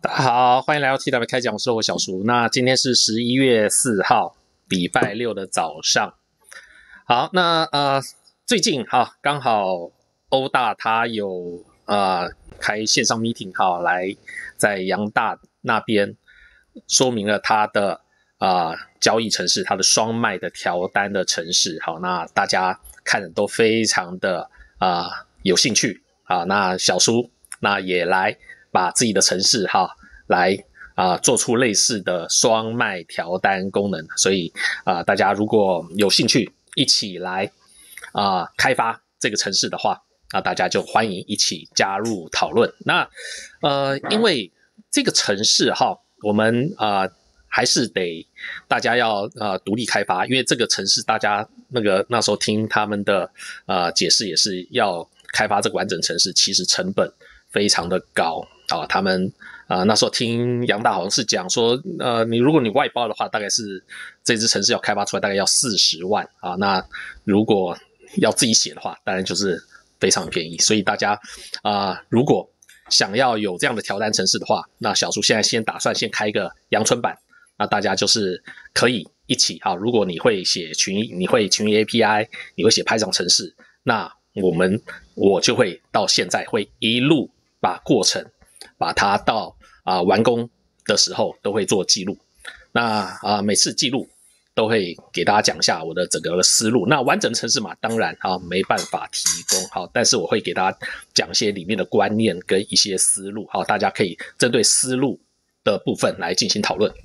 大家好，欢迎来到 TW 开讲，我是我小叔。那今天是11月4号，礼拜六的早上。好，那最近刚好欧大他有开线上 meeting 来在阳大那边说明了他的交易程式，他的双卖的调单的程式。好，那大家看的都非常的有兴趣啊。那小叔那也来把自己的程式来做出类似的双卖调单功能，所以大家如果有兴趣一起来开发这个程式的话，那大家就欢迎一起加入讨论。那因为这个程式我们还是得大家要独立开发，因为这个程式大家那时候听他们的解释也是要开发这个完整程式，其实成本非常的高他们那时候听杨大好像是讲说如果你外包的话，大概是这支程式要开发出来大概要40万那如果要自己写的话，当然就是非常便宜。所以大家如果想要有这样的调单程式的话，那小叔现在先打算先开一个阳春版，那大家就是可以一起如果你会写你会群域 API， 你会写 Python 程式，那我就会到现在会一路把过程把它到完工的时候都会做记录。那每次记录都会给大家讲一下我的整个的思路。那完整程式码当然没办法提供但是我会给大家讲一些里面的观念跟一些思路大家可以针对思路的部分来进行讨论。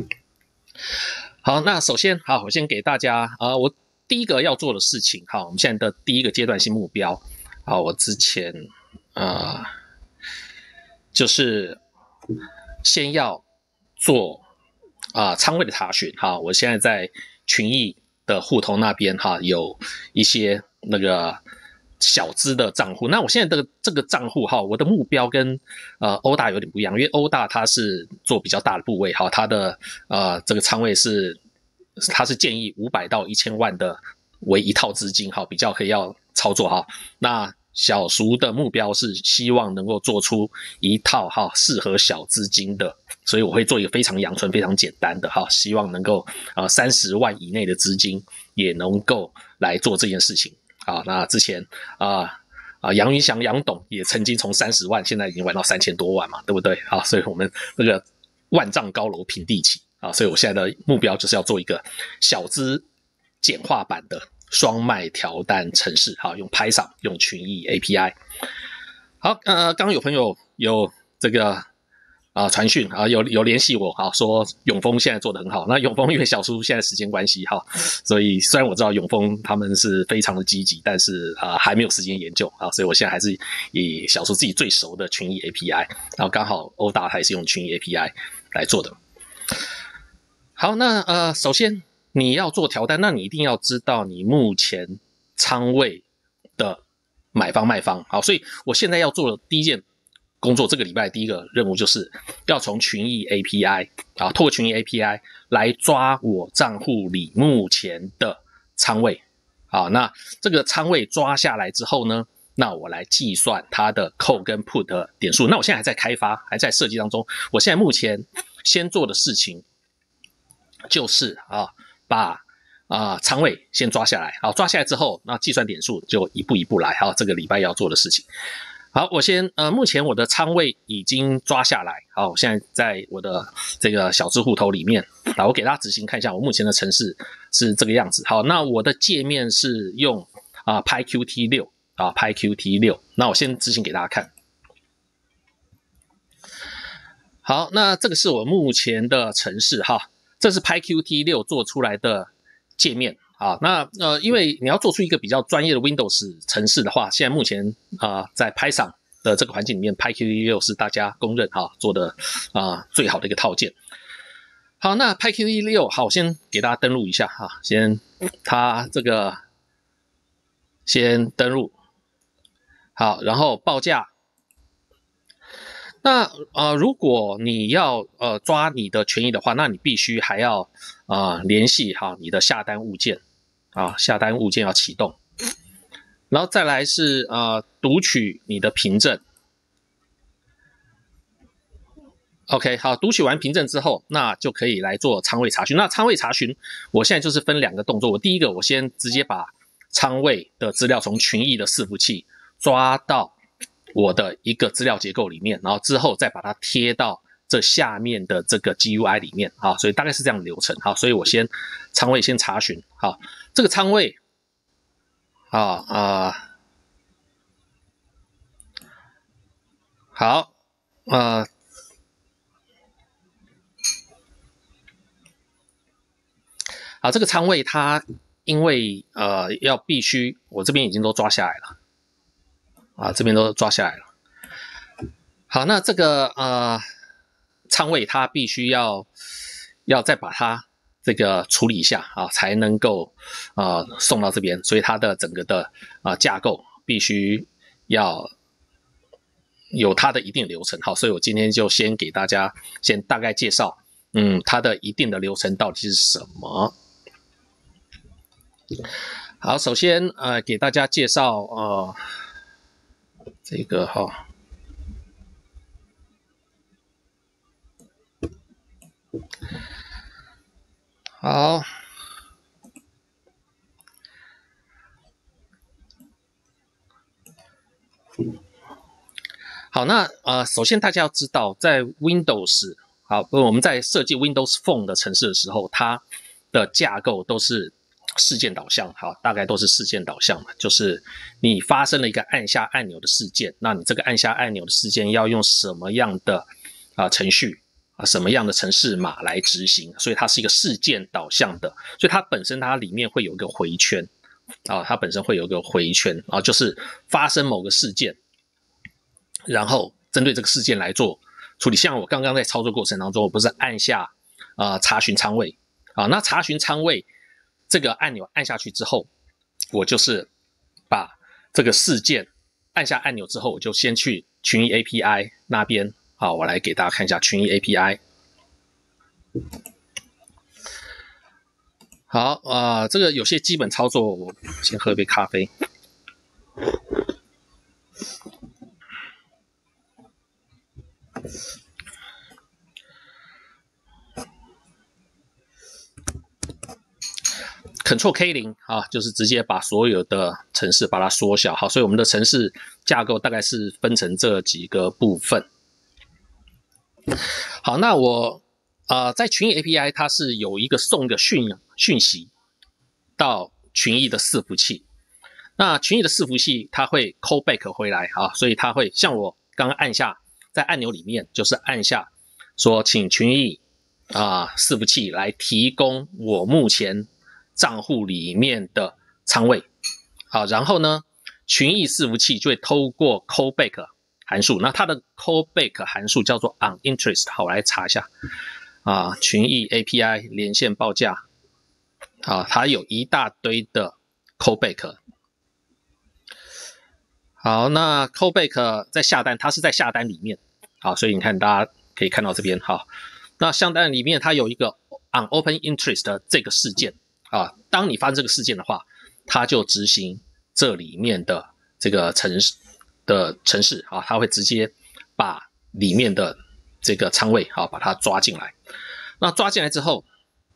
好，那首先我先给大家我第一个要做的事情我们现在的第一个阶段性目标我之前就是先要做仓位的查询我现在在群益的户头那边有一些那个小资的账户。那我现在的这个账户我的目标跟欧大有点不一样，因为欧大它是做比较大的部位它的这个仓位它是建议500到1000万的为一套资金比较可以要操作那小叔的目标是希望能够做出一套适合小资金的，所以我会做一个非常阳春非常简单的希望能够30万以内的资金也能够来做这件事情那之前杨云祥杨董也曾经从30万现在已经玩到3000多万嘛，对不对所以我们那个万丈高楼平地起所以我现在的目标就是要做一个小资简化版的双卖调单程式用 Python 用群益 API。 好刚刚有朋友有这个传讯有联系我说永丰现在做得很好。那永丰因为小叔现在时间关系所以虽然我知道永丰他们是非常的积极，但是还没有时间研究所以我现在还是以小叔自己最熟的群益 API， 然后刚好欧大他也是用群益 API 来做的。好，那首先你要做调单，那你一定要知道你目前仓位的买方卖方所以我现在要做的第一件工作，这个礼拜第一个任务就是要从群益 API 透过群益 API 来抓我账户里目前的仓位那这个仓位抓下来之后呢，那我来计算它的 call 跟 put 的点数。那我现在还在开发还在设计当中，我现在目前先做的事情就是把仓位先抓下来抓下来之后，那计算点数就一步一步来这个礼拜要做的事情。好，我先目前我的仓位已经抓下来我现在在我的这个小资户头里面我给大家执行看一下我目前的程式是这个样子。好，那我的界面是用PyQt6 PyQt6， 那我先执行给大家看。好，那这个是我目前的程式这是 PyQt6 做出来的界面那因为你要做出一个比较专业的 Windows 程式的话，现在目前在 Python 的这个环境里面 PyQt6 是大家公认做的最好的一个套件。好，那 PyQt6 好，我先给大家登录一下它这个先登录好，然后报价。那如果你要抓你的权益的话，那你必须还要联系你的下单物件下单物件要启动，然后再来是读取你的凭证， OK， 好，读取完凭证之后，那就可以来做仓位查询。那仓位查询，我现在就是分2个动作。我第一个，我先直接把仓位的资料从群益的伺服器抓到我的一个资料结构里面，然后之后再把它贴到这下面的这个 GUI 里面。好，所以大概是这样的流程。好，所以我先仓位先查询。好，这个仓位，好，好，这个仓位它因为要必须，我这边已经都抓下来了，这边都抓下来了。好，那这个仓位它必须要再把它这个处理一下才能够送到这边，所以它的整个的架构必须要有它的一定流程。好，所以我今天就先给大家先大概介绍，它的一定的流程到底是什么。好，首先给大家介绍这个好，好，那首先大家要知道，在 Windows 我们在设计 Windows Phone 的程式的时候，它的架构都是事件导向，大概都是事件导向的，就是你发生了一个按下按钮的事件，那你这个按下按钮的事件要用什么样的程序什么样的程式码来执行，所以它是一个事件导向的，所以它本身它里面会有一个回圈它本身会有一个回圈就是发生某个事件，然后针对这个事件来做处理。像我刚刚在操作过程当中，我不是按下查询仓位那查询仓位这个按钮按下去之后，我就是把这个事件按下按钮之后，我就先去群益 API 那边我来给大家看一下群益 API。好这个有些基本操作，我先喝一杯咖啡。Ctrl K0就是直接把所有的程式把它缩小。好，所以我们的程式架构大概是分成这几个部分。好，那我在群益 API 它是有一个送一个讯息到群益的伺服器，那群益的伺服器它会 call back 回来所以它会像我刚刚按下在按钮里面就是按下说请群益伺服器来提供我目前账户里面的仓位然后呢群益伺服器就会透过 callback 函数，那它的 callback 函数叫做 onInterest。 好，我来查一下群益 API 连线报价它有一大堆的 callback。 好，那 callback 在下单，它是在下单里面所以你看大家可以看到这边那下单里面它有一个 onOpenInterest 的这个事件当你发生这个事件的话，它就执行这里面的这个程式它会直接把里面的这个仓位把它抓进来。那抓进来之后，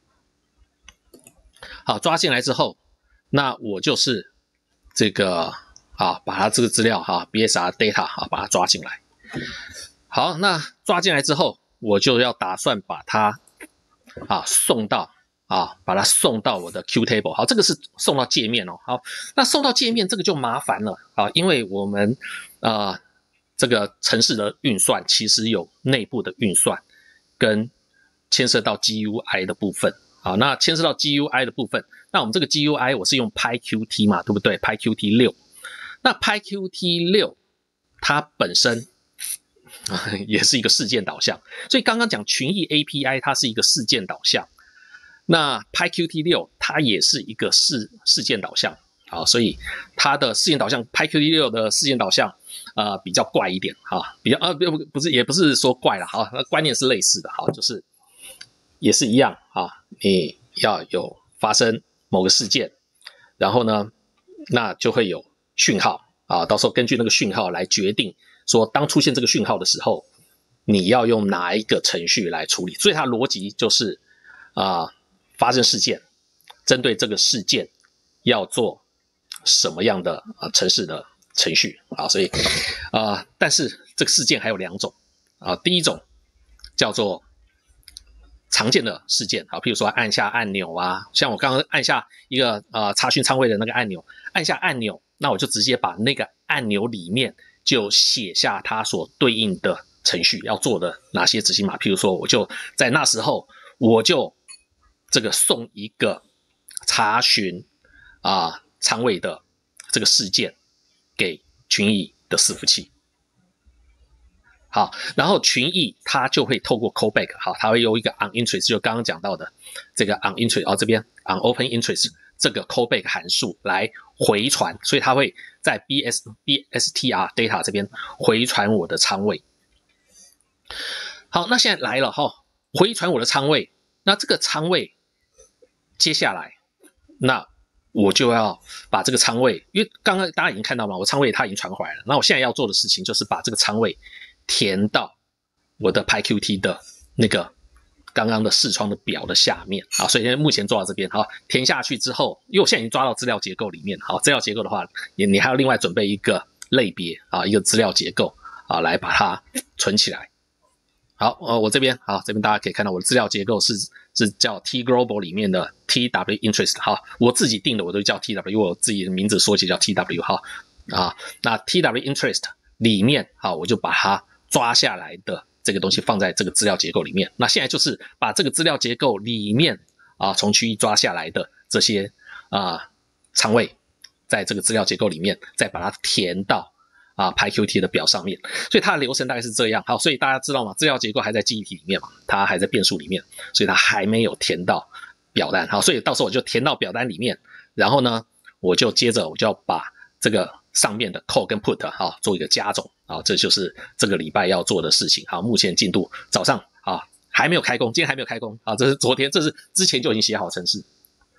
那我就是这个把它这个资料BSR data 把它抓进来。好，那抓进来之后，我就要打算把它送到把它送到我的 Qtable。 好，这个是送到界面好，那送到界面这个就麻烦了因为我们这个程式的运算其实有内部的运算跟牵涉到 GUI 的部分那牵涉到 GUI 的部分，那我们这个 GUI 我是用 PyQt 嘛，对不对？ PyQt 6，那 PyQt 6它本身也是一个事件导向，所以刚刚讲群益 API 它是一个事件导向，那 PyQt 6它也是一个事件导向所以它的事件导向 PyQt 6的事件导向比较怪一点比较不是，也不是说怪了观念是类似的就是也是一样你要有发生某个事件，然后呢那就会有讯号到时候根据那个讯号来决定说当出现这个讯号的时候你要用哪一个程序来处理。所以它的逻辑就是发生事件，针对这个事件要做什么样的程式的程序啊？所以但是这个事件还有2种第一种叫做常见的事件譬如说按下按钮像我刚刚按下一个查询仓位的那个按钮，按下按钮，那我就直接把那个按钮里面就写下它所对应的程序要做的哪些执行码。譬如说，我就在那时候我就这个送一个查询仓位的这个事件给群益的伺服器。好，然后群益它就会透过 callback， 它会用一个 onInterest， 就刚刚讲到的这个 onInterest，这边 onOpenInterest 这个 callback 函数来回传，所以它会在 BSTR data 这边回传我的仓位。好，那现在来了回传我的仓位，那这个仓位接下来，那我就要把这个仓位，因为刚刚大家已经看到嘛，我仓位它已经传回来了，那我现在要做的事情就是把这个仓位填到我的 PyQt 的那个刚刚的视窗的表的下面所以目前做到这边填下去之后，因为我现在已经抓到资料结构里面资料结构的话，你还要另外准备一个类别一个资料结构来把它存起来。好，我这边这边大家可以看到我的资料结构是叫 T-Global 里面的 TW-Interest 我自己定的我都叫 TW， 因为我自己的名字缩写叫 TW 那 TW-Interest 里面我就把它抓下来的这个东西放在这个资料结构里面。那现在就是把这个资料结构里面从区域抓下来的这些仓位，在这个资料结构里面再把它填到PyQt 的表上面。所以它的流程大概是这样。好，所以大家知道吗？资料结构还在记忆体里面嘛，它还在变数里面，所以它还没有填到表单。好，所以到时候我就填到表单里面，然后呢，我就接着我就要把这个上面的 call 跟 put 做一个加总这就是这个礼拜要做的事情。好，目前进度早上还没有开工，今天还没有开工这是昨天，这是之前就已经写好程式。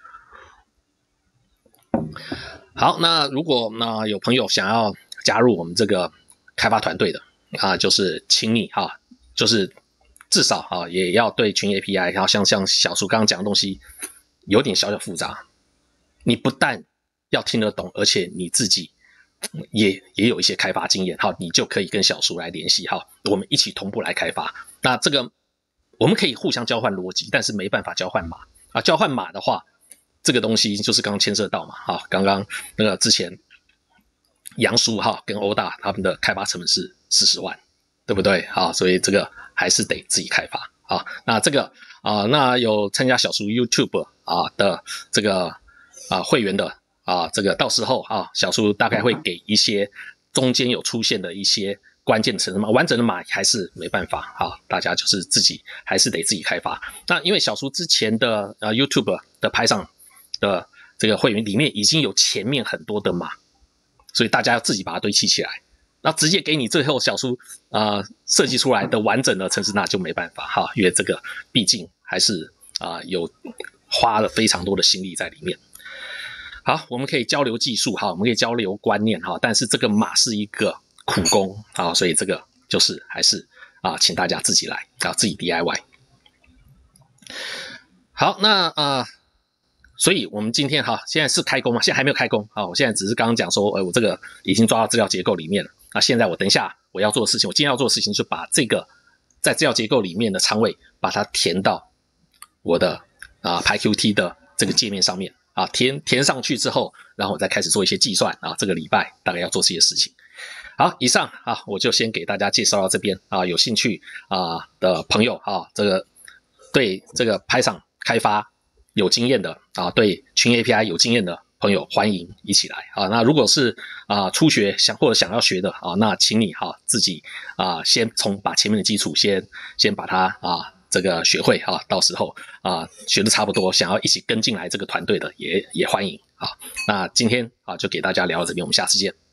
好，那如果有朋友想要加入我们这个开发团队的就是请你就是至少也要对群 API， 然后像小叔刚刚讲的东西有点小小复杂，你不但要听得懂，而且你自己也有一些开发经验，你就可以跟小叔来联系我们一起同步来开发。那这个我们可以互相交换逻辑，但是没办法交换码交换码的话，这个东西就是刚刚牵涉到嘛刚刚那个之前杨叔跟欧大他们的开发成本是40万，对不对所以这个还是得自己开发那这个那有参加小叔 YouTube 的这个会员的这个到时候小叔大概会给一些中间有出现的一些关键的程式码，完整的码还是没办法大家就是还是得自己开发。那因为小叔之前的YouTube 的Python的这个会员里面已经有前面很多的码，所以大家要自己把它堆砌起来，那直接给你最后小叔设计出来的完整的程式，那就没办法因为这个毕竟还是有花了非常多的心力在里面。好，我们可以交流技术我们可以交流观念但是这个码是一个苦工所以这个就是还是请大家自己来自己 DIY。 好，那所以我们今天现在是开工吗？现在还没有开工我现在只是刚刚讲说我这个已经抓到资料结构里面了。那现在我等一下我要做的事情，我今天要做的事情就是把这个在资料结构里面的仓位把它填到我的PyQt 的这个界面上面填上去之后，然后我再开始做一些计算这个礼拜大概要做这些事情。好，以上我就先给大家介绍到这边有兴趣的朋友这个对这个 Python 开发有经验的对群 API 有经验的朋友，欢迎一起来那如果是初学或者想要学的那请你自己先把前面的基础先把它这个学会到时候学的差不多，想要一起跟进来这个团队的也欢迎那今天就给大家聊到这边，我们下次见。